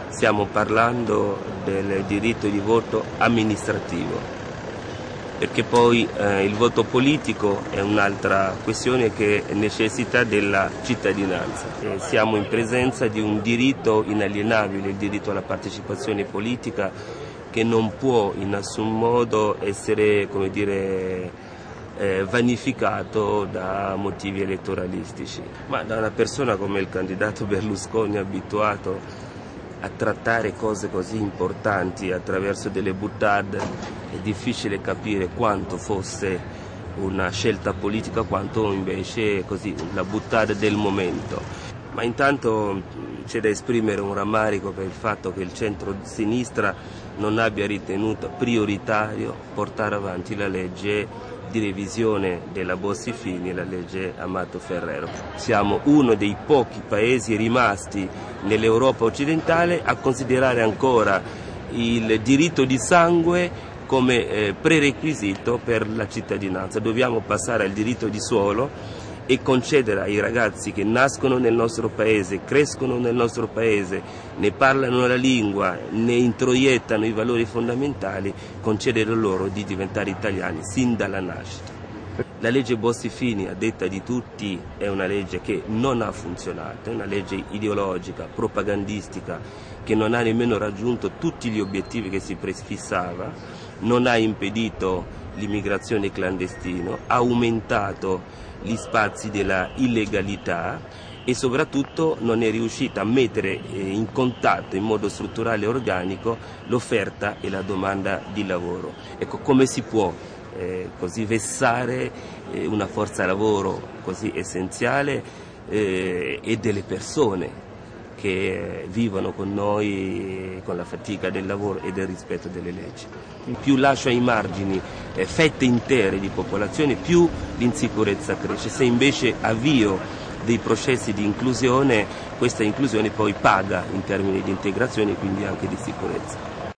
stiamo parlando del diritto di voto amministrativo, perché poi il voto politico è un'altra questione che necessita della cittadinanza. Siamo in presenza di un diritto inalienabile, il diritto alla partecipazione politica, che non può in nessun modo essere, come dire, vanificato da motivi elettoralistici. Ma da una persona come il candidato Berlusconi, abituato a trattare cose così importanti attraverso delle boutade, è difficile capire quanto fosse una scelta politica, quanto invece così la boutade del momento. Ma intanto c'è da esprimere un rammarico per il fatto che il centro-sinistra non abbia ritenuto prioritario portare avanti la legge di revisione della Bossi-Fini, la legge Amato-Ferrero. Siamo uno dei pochi paesi rimasti nell'Europa occidentale a considerare ancora il diritto di sangue come prerequisito per la cittadinanza. Dobbiamo passare al diritto di suolo e concedere ai ragazzi che nascono nel nostro paese, crescono nel nostro paese, ne parlano la lingua, ne introiettano i valori fondamentali, concedere loro di diventare italiani sin dalla nascita. La legge Bossi-Fini, a detta di tutti, è una legge che non ha funzionato, è una legge ideologica, propagandistica, che non ha nemmeno raggiunto tutti gli obiettivi che si prefissava, non ha impedito l'immigrazione clandestina, ha aumentato gli spazi della illegalità e soprattutto non è riuscita a mettere in contatto in modo strutturale e organico l'offerta e la domanda di lavoro. Ecco, come si può così vessare una forza lavoro così essenziale e delle persone che vivono con noi con la fatica del lavoro e del rispetto delle leggi. Più lascia ai margini fette intere di popolazione, più l'insicurezza cresce. Se invece avvio dei processi di inclusione, questa inclusione poi paga in termini di integrazione e quindi anche di sicurezza.